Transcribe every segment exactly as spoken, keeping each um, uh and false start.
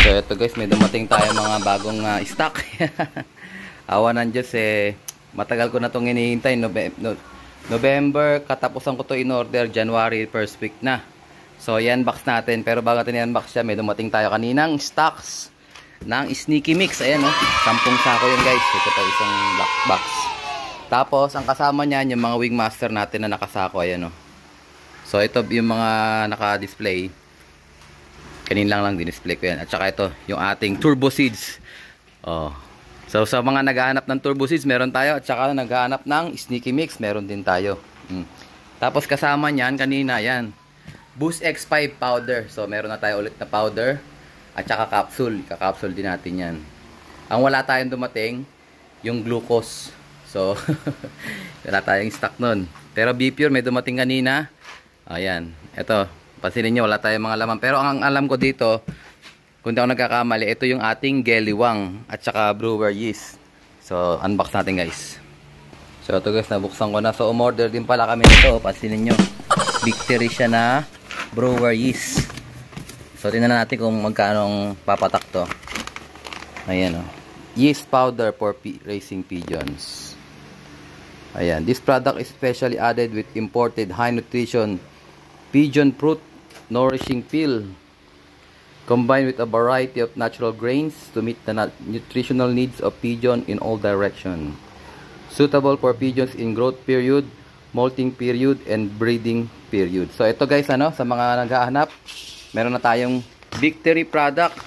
So ito guys, may dumating tayo mga bagong uh, stock. Awa ng Diyos eh, matagal ko na itong hinihintay. Nove no November, katapusan ko to in order, January first week na. So i-unbox natin, pero bago natin i-unbox siya, may dumating tayo kaninang stocks ng Sneaky Mix. Ayan o, oh, sampung sako yun guys. Ito pa isang black box. Tapos ang kasama niyan yung mga Wingmaster natin na nakasako. Ayan o. Oh. So ito yung mga naka-display. Kanina lang lang din-display ko yan. At saka ito, yung ating Turbo Seeds. Oh. So sa mga naghahanap ng Turbo Seeds, meron tayo. At saka naghahanap ng Sneaky Mix, meron din tayo. Hmm. Tapos kasama niyan, kanina, yan. Boost X five powder. So meron na tayo ulit na powder. At saka capsule. Ika-capsule din natin yan. Ang wala tayong dumating, yung glucose. So, wala tayong stock nun. Pero B-Pure may dumating kanina. Ayan. Ito. Pansinin nyo, wala tayong mga laman. Pero ang alam ko dito, kung di ako nagkakamali, ito yung ating Geliwang at saka brewer yeast. So, unbox natin guys. So, ito guys, nabuksan ko na. So, umorder din pala kami nito. Pansinin nyo. Victory siya na brewer yeast. So, tingnan natin kung magkano ang papatak to. Ayan o. Oh. Yeast powder for racing pigeons. Ayan. This product is specially added with imported high nutrition pigeon fruit nourishing pill combined with a variety of natural grains to meet the nutritional needs of pigeon in all directions. Suitable for pigeons in growth period, molting period, and breeding period. So ito guys, ano, sa mga naghahanap, meron na tayong Victory product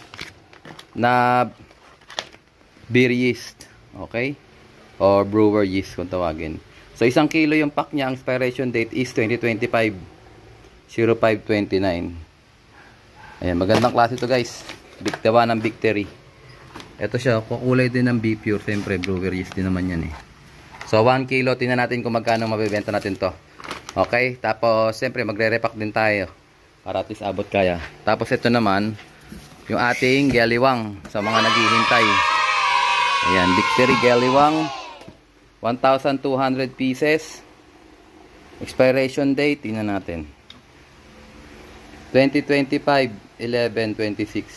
na beer yeast, okay? Or brewer yeast kung tawagin. So isang kilo yung pack niya, ang expiration date is twenty twenty-five oh five twenty-nine. Ayan, magandang klase ito guys. Bigtawa ng Victory. Ito siya, kukulay din ng B-Pure. Siyempre, brewer yeast din naman yan eh. So, one kilo. Tingnan natin kung magkano mabibenta natin to. Okay? Tapos, siyempre, magre-repack din tayo. Para at least abot kaya. Tapos, ito naman, yung ating Geliwang. Sa mga naghihintay. Ayan, Victory Geliwang. one thousand two hundred pieces. Expiration date, tingnan natin. twenty twenty-five eleven twenty-six.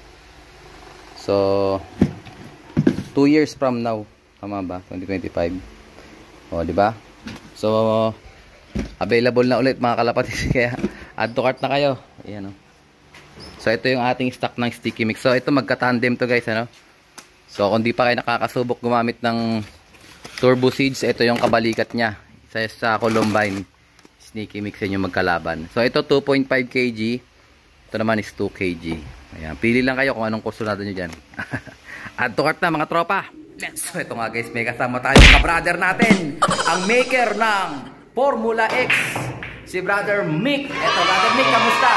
So two years from now, tama ba? twenty twenty-five. Oh, di ba? So available na ulit mga kalapatids, kaya add to cart na kayo. Ayan oh. So ito yung ating stock ng Sticky Mix. So ito magka-tandem to guys, ano? So kung di pa kayo nakakasubok gumamit ng Turbo Seeds, ito yung kabalikat niya. Isa sa Columbine Sneaky Mix yun yung magkalaban. So ito two point five kilograms. Ito naman is two kilograms. Ayan. Pili lang kayo kung anong kusunado nyo dyan. Add to cart na mga tropa. Let's go. Ito nga guys, may kasama tayo ka-brother natin. Ang maker ng Formula X. Si Brother Mick. Ito, Brother Mick, kamusta?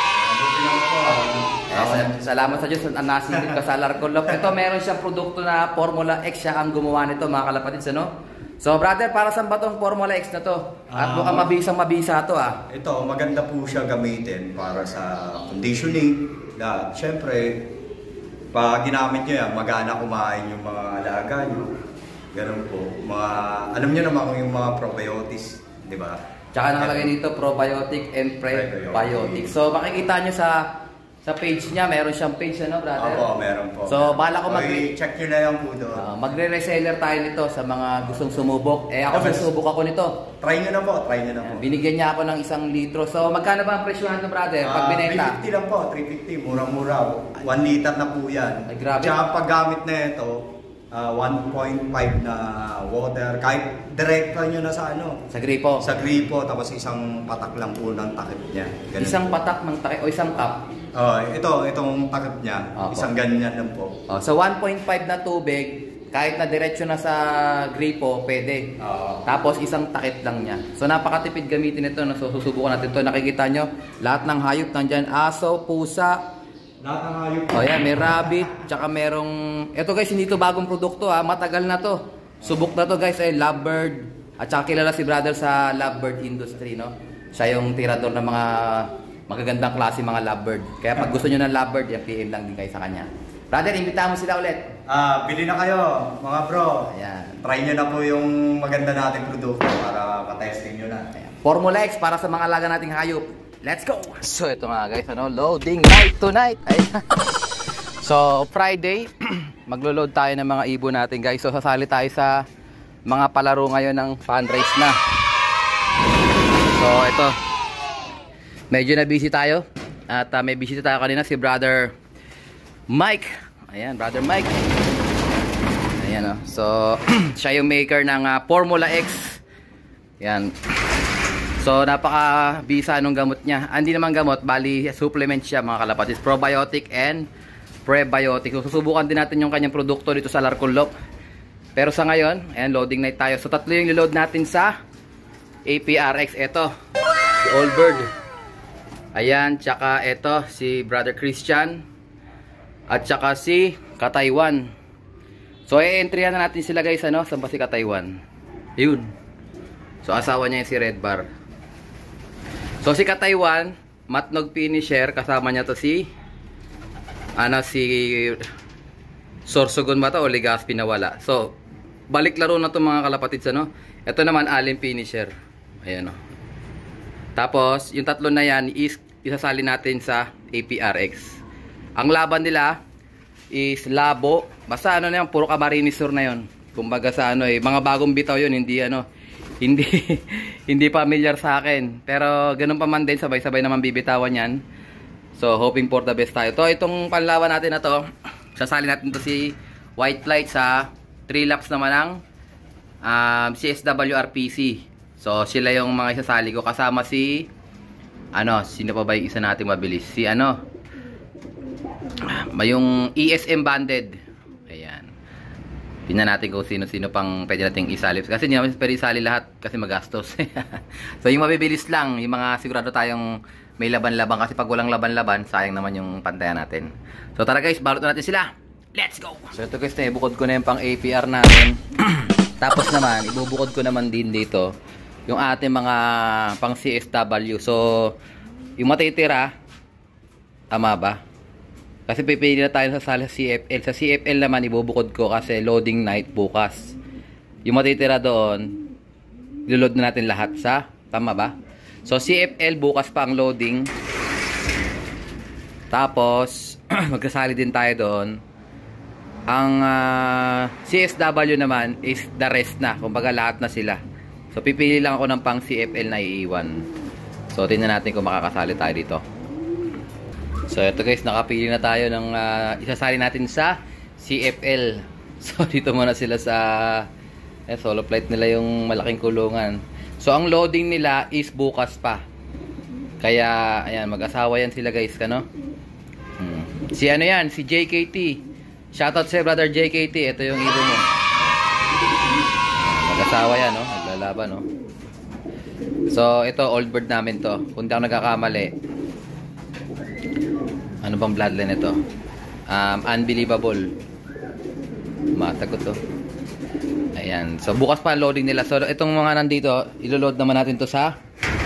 Eh, salamat sa Diyos na nasilip ka sa Larcolop. Ito, meron siyang produkto na Formula X. Siya ang gumawa nito mga kalapatids, ano? So brother, para saan ba itong Formula X na to? At uh, mukhang mabisang mabisa to ah. Ito, maganda po siya gamitin para sa conditioning. Na, Siyempre, pag ginamit nyo yan, magana kumain yung mga alaga nyo. Ganun po. Mga, alam nyo naman kung yung mga probiotics, di ba? Tsaka nakalagay dito, probiotic and prebiotic. So makikita nyo sa sa page niya, meron siyang page, ano brother? Opo, meron po. So bala ko mag- check nyo na yan po doon. Uh, magre-reseller tayo nito sa mga gustong sumubok. Eh ako, susubok ako nito. Try nyo na po, try nyo na po. Binigyan niya ako ng isang litro. So magkano ba ang presyohan ng brother pag binenta? Uh, three fifty lang po, three fifty. Murang-mura. one liter na po yan. Ay, grabe. Tsaka paggamit na ito, uh, one point five na water. Kahit direkta nyo na sa ano? Sa gripo. Sa gripo, tapos isang patak lang po ng takip niya. Ganun. Isang patak ng takip o isang cup? Oh, ito, itong takip niya. Opo. Isang ganyan lang po. Oh, so one point five na tubig, kahit na diretso na sa gripo, pwede. Uh, Tapos isang takip lang niya. So napakatipid gamitin ito. No? So susubukan natin ito. Nakikita nyo, lahat ng hayop nandyan. Aso, pusa. Lahat ng hayop. Oh yeah, may rabbit. Tsaka merong... Ito guys, hindi ito bagong produkto ha. Matagal na to. Subok na to guys ay lovebird. At saka kilala si brother sa lovebird industry. No? Siya yung tirador ng mga magagandang klase mga lovebird. Kaya pag gusto nyo ng lovebird, yan, P M lang din kayo sa kanya. Brother, imbitahan mo sila ulit. Ah, bili na kayo, mga bro. Ayan. Try nyo na po yung maganda nating produkto para pa-testing nyo na. Ayan. Formula X para sa mga alaga nating hayop. Let's go! So ito nga guys, ano, loading night tonight. Ayan. So, Friday, maglo-load tayo ng mga ibon natin, guys. So, sasali tayo sa mga palaro ngayon ng fundraise na. So, ito. Medyo na busy tayo. At uh, may busy tayo kanina si Brother Mike. Ayan, Brother Mike. Ayan, oh. So, siya yung maker ng uh, Formula X. Ayan. So, napaka-bisa nung gamot niya. Ah, hindi naman gamot, bali supplement siya, mga kalapatid. Probiotic and prebiotic. So, susubukan din natin yung kanyang produkto dito sa Larcolloc. Pero sa ngayon, ayan, loading night tayo. So, tatlo yung load natin sa A P R X. Ito, si Old Bird. Ayan, tsaka ito, si Brother Christian. At tsaka si Kataiwan. So, i-entryhan na natin sila, guys, ano? Saan ba si Kataiwan? Yun. So, asawa niya yung si Red Bar. So, si Kataiwan, Matnog finisher, kasama niya to si ano, si Sorsogon ba to o Legazpi na wala. So, balik laro na to mga kalapatids, ano? Ito naman, Allen finisher. Ayan, o. Tapos, yung tatlo na yan, is, isasali natin sa A P R X. Ang laban nila is Labo. Basta ano na yan, puro Camarines Sur na yun. Kumbaga sa ano eh, mga bagong bitaw yun, hindi ano, hindi hindi familiar sa akin. Pero ganun pa man din, sabay-sabay naman bibitawan yan. So, hoping for the best tayo. To, itong panlaban natin na to, sasali natin to si White Light sa three laps naman ng um, C S W R P C. So, sila yung mga isasali ko. Kasama si, ano, sino pa ba yung isa natin mabilis? Si ano, yung E S M Banded. Ayan. Tingnan natin kung sino-sino pang pwede nating isali. Kasi hindi naman pwede isali lahat kasi magastos. So, yung mabibilis lang, yung mga sigurado tayong may laban-laban. Kasi pag walang laban-laban, sayang naman yung pantayan natin. So, tara guys, balot na natin sila. Let's go! So, ito guys, na ibukod ko na yung pang A P R natin. Tapos naman, ibubukod ko naman din dito yung ating mga pang C S W. So, yung matitira, tama ba? Kasi pipili na tayo sa C F L. Sa C F L naman, ibubukod ko kasi loading night bukas. Yung matitira doon, iloload na natin lahat sa, tama ba? So, C F L bukas pa ang loading. Tapos, magkasali din tayo doon. Ang uh, C S W naman is the rest na. Kumbaga lahat na sila. So, pipili lang ako ng pang C F L na iiwan. So, tingnan natin kung makakasali tayo dito. So, ito guys, nakapili na tayo ng uh, isasali natin sa C F L. So, dito muna sila sa eh, solo flight nila yung malaking kulungan. So, ang loading nila is bukas pa. Kaya, ayan, mag-asawa yan sila guys, kano? Hmm. Si ano yan, si J K T. Shoutout sa brother J K T. Ito yung ibon mo. Mag-asawa yan, no? Naglalaban, no? So, ito, old bird namin to. Kung di ako nagkakamali. Ano bang bloodline ito? Um, unbelievable. Matagot to. Ayan. So, bukas pa ang loading nila. So, itong mga nandito, iloload naman natin to sa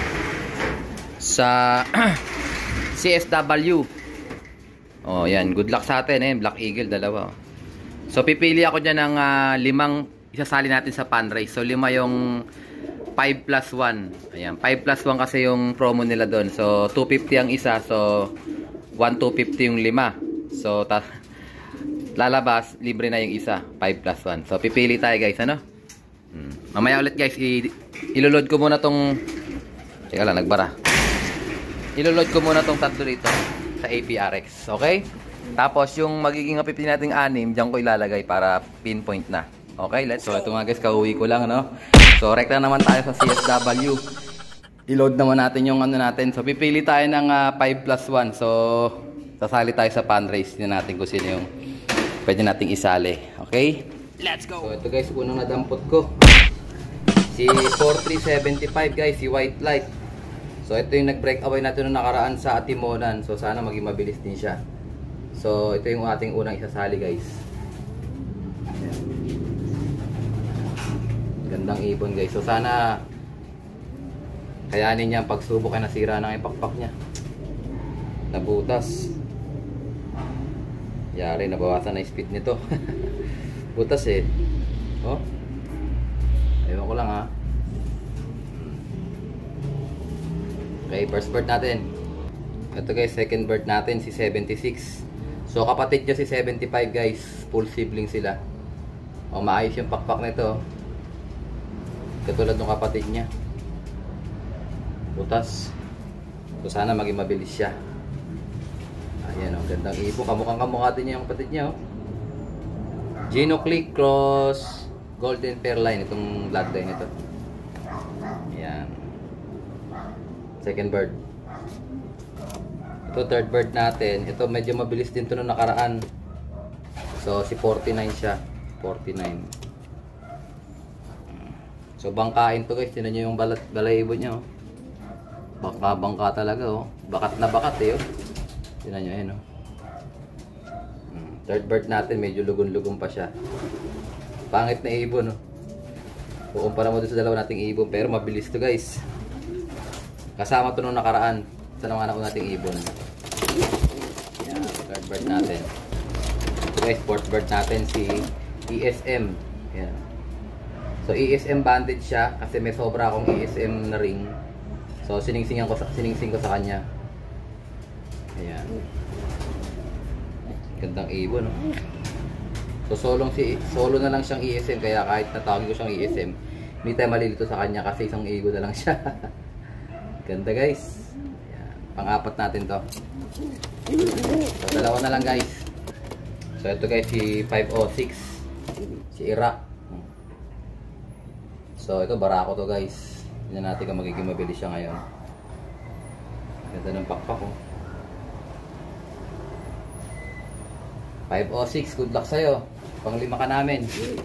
sa C S W. Oh, yan. Good luck sa atin, eh. Black Eagle, dalawa. So, pipili ako dyan ng uh, limang isasali natin sa fundraise. So, lima yung five plus one. Ayan. five plus one kasi yung promo nila doon. So, two fifty ang isa. So, one two fifty yung lima. So, ta lalabas, libre na yung isa. five plus one. So, pipili tayo guys, ano? Hmm. Mamaya ulit guys, iloload ko muna tong teka lang, nagbara. Iloload ko muna tong tatlo dito sa A P R X. Okay? Tapos, yung magiging pipili nating anim, dyan ko ilalagay para pinpoint na. Okay, let's go. So, ito mga guys, kauwi ko lang, ano? So, rekta naman tayo sa C S W. I-load naman natin yung ano natin. So, pipili tayo ng uh, five plus one. So, sasali tayo sa fundraise. Tignan natin kung sino yung pwede nating isali. Okay? Let's go! So, ito guys, unang nadampot ko. Si four three seven five guys, si White Light. So, ito yung nag-break away natin nung nakaraan sa Atimonan. So, sana maging mabilis din siya. So, ito yung ating unang isasali guys. Ayan. Gandang ibon guys. So, sana kayanin niya ang pagsubok ay nasira ng ipakpak niya. Nabutas. Yari, nabawasan na yung speed nito. Butas eh. Oh. Ayun ko lang ha. Okay, first bird natin. Ito guys, second bird natin si seventy-six. So kapatid niya si seventy-five guys, full sibling sila. O maayos yung pakpak nito. Katulad ng kapatid niya. Butas. So sana maging mabilis siya. Ayan o, gandang ipo. Kamukhang kamukha din niya yung kapatid niya o. Geno Click Cross Golden Fairline, itong bloodline ito. Ayan. Second bird. Ito third bird natin. Ito medyo mabilis din ito nung nakaraan. So si forty-nine siya. forty-nine. So bangkain to guys. Tinan nyo yung balat, balahibo niya oh. Bangka-bangka talaga oh. Bakat na bakat eh oh. Tinan nyo yun oh. Third bird natin medyo lugon-lugon pa siya. Pangit na ibon oh. Kukumpara mo doon sa dalawa nating ibon. Pero mabilis to guys. Kasama to nung nakaraan. Sa naman ako nating ibon. Yan, third bird natin. Ito guys, fourth bird natin si E S M. Yan. So E S M banded siya kasi may sobra akong E S M na ring. So siningsingan ko sa siningsing ko sa kanya. Ayan. Gandang ibon, no? So solong si solo na lang siyang E S M kaya kahit natawagin ko siyang E S M, hindi tayo malilito sa kanya kasi isang ibon na lang siya. Ganda guys. Pang-apat natin to. So, dalawa na lang guys. So, ito guys, si five oh six. Si Iraq. So, ito, barako to guys. Tignan natin kung magiging mabilis siya ngayon. Ganda ng pakpak oh. five oh six, good luck sa'yo. Pang-lima ka namin.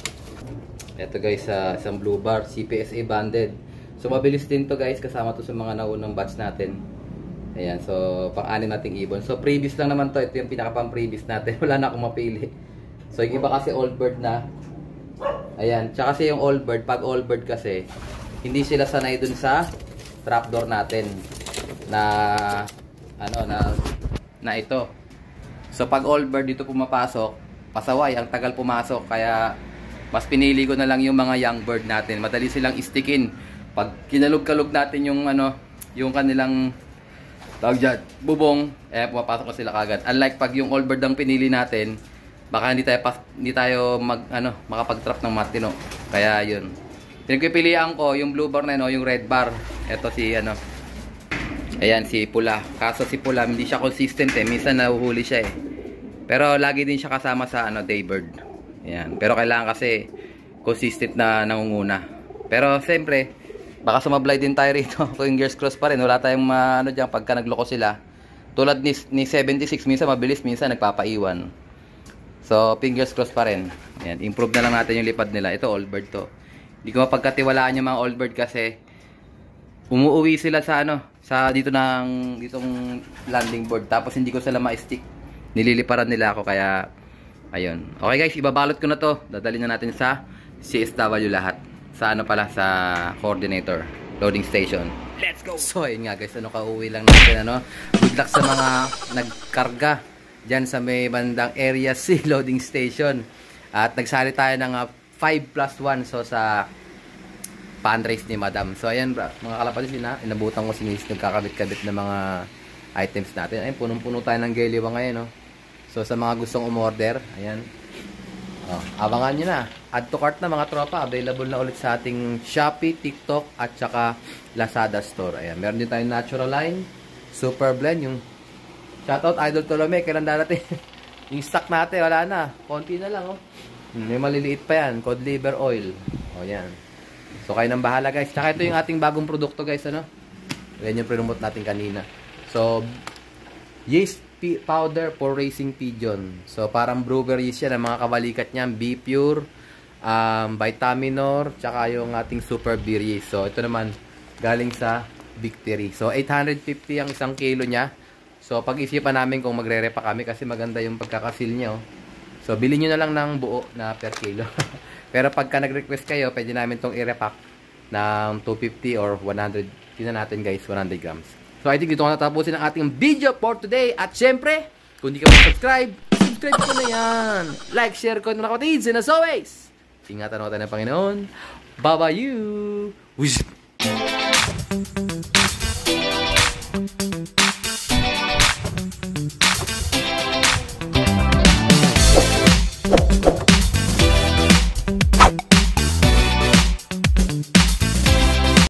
Ito guys, uh, isang blue bar. C P S A banded. So, mabilis din to guys. Kasama to sa mga naunang batch natin. Ayan, so pang-anim nating ibon. So previous lang naman to, ito yung pinaka pang previous natin. Wala na akong mapili. So yung iba kasi old bird na. Ayan, tsaka kasi yung old bird, pag old bird kasi, hindi sila sanay dun sa trapdoor natin na ano na na ito. So pag old bird dito pumapasok, pasaway, ang tagal pumasok, kaya mas pinili ko na lang yung mga young bird natin. Madali silang istikin. Pag kinalog-kalog natin yung ano, yung kanilang tawag dyan, bubong, eh pumapasok na sila kagad. Unlike pag yung old bird ang pinili natin, baka hindi tayo, hindi tayo mag, ano, makapag-trap ng matino. Kaya yun. Pinagpipilian ko yung blue bar na yun, yung red bar. Ito si ano, ayan si pula. Kaso si pula hindi siya consistent eh. Minsan nahuhuli siya eh. Pero lagi din siya kasama sa ano, daybird. Ayan. Pero kailangan kasi consistent na nangunguna. Pero siyempre, baka sumablay din tayo rito. Fingers crossed pa rin. Wala tayong ma, ano dyan pagka nagloko sila. Tulad ni, ni seventy-six, minsan mabilis, minsan nagpapaiwan. So, fingers crossed pa rin. Ayan, improve na lang natin yung lipad nila. Ito, old bird to. Hindi ko mapagkatiwalaan yung mga old bird kasi umuuwi sila sa ano, sa dito ng ditong landing board. Tapos hindi ko sila ma-stick. Nililiparan nila ako kaya ayun. Okay guys, ibabalot ko na to. Dadalhin na natin sa C S W lahat. Sa ano pala, sa coordinator loading station. Let's go! So ayun nga guys, ano, kauwi lang natin ano. Good luck sa mga nagkarga dyan sa may bandang area C loading station. At nagsali tayo ng uh, five plus one so sa fundraise ni Madam. So ayan bro, mga kalapatid, na inabutan ko si Miss nagkakabit-kabit ng mga items natin. Ayun, punong-puno tayo ng geliwa ngayon, no. So sa mga gustong umorder, ayan. Oh, abangan nyo na. Add to cart na mga tropa. Available na ulit sa ating Shopee, TikTok, at saka Lazada store. Ayan, meron din tayong natural line, super blend, yung shoutout Idol Tolome, kailan darating? Yung stock natin, wala na. Konti na lang, oh. May maliliit pa yan, cod liver oil. Oh, yan. So kayo nang bahala guys. Tsaka ito yung ating bagong produkto guys, ano? Yan yung promote natin kanina. So yeast powder for racing pigeon. So parang brewer yeast yan, ang mga kabalikat niyan, B Pure, um, Vitaminor, tsaka yung ating super beer yeast. So ito naman galing sa Victory. So eight hundred fifty ang isang kilo niya. So pag-isipan namin kung magre-repa kami kasi maganda yung pagkakasil niya, oh. So bilhin niyo na lang ng buo na per kilo. Pero pagka nag-request kayo, pwede namin tong i-repack ng two fifty or one hundred. Tingnan natin guys, one hundred grams. So I think dito ko natapusin ang ating video for today. At syempre, kung hindi ka mag-subscribe, subscribe ko na yan. Like, share ko na kapatid. And as always, ingatan natin ng Panginoon. Bye-bye you. Wish. Bye!